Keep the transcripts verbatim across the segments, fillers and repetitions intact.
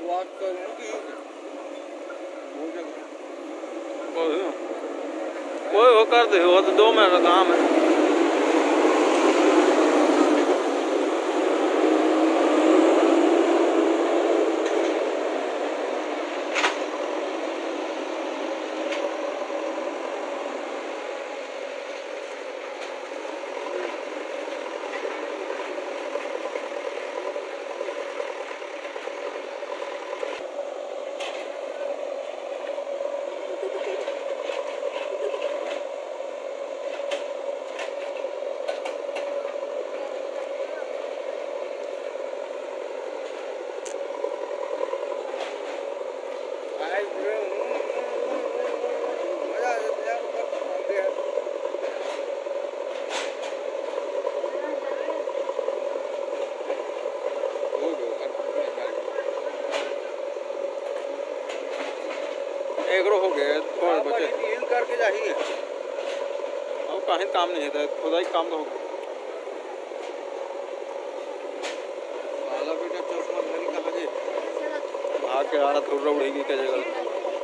बात करूँ कि कोई वो कर दे, वो तो दो मिनट का काम है। एक रो हो गए थोड़े बचे डील करके जाइए। अब कहीं काम नहीं है, खुदा ही काम तो होगा। साला बेटा चश्मा धरी कहाँ गए? भाग के आ रहा थोड़ा उड़ेगी क्या जगह।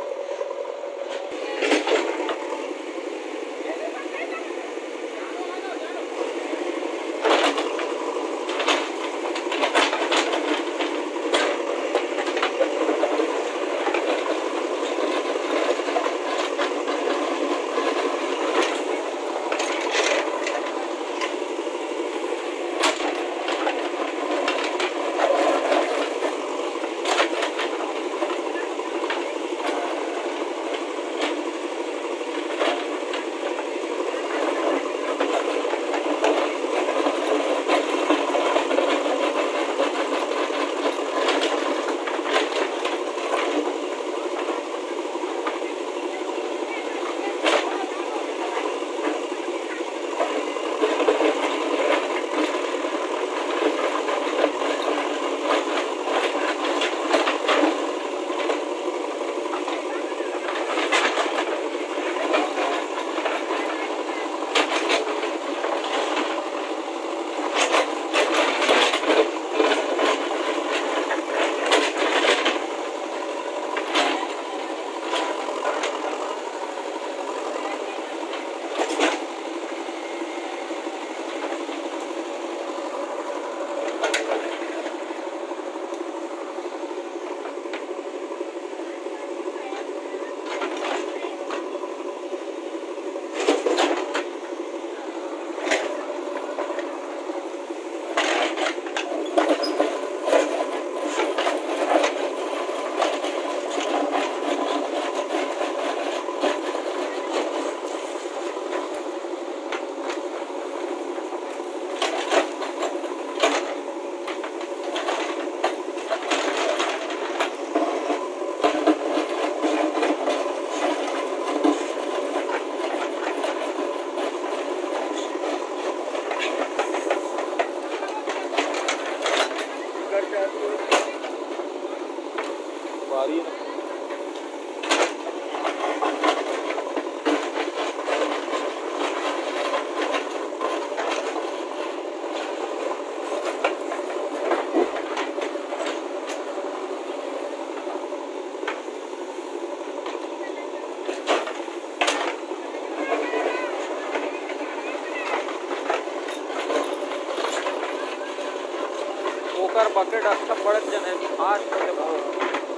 बारी है ओकर बकेट अच्छा बड़े जन है, आज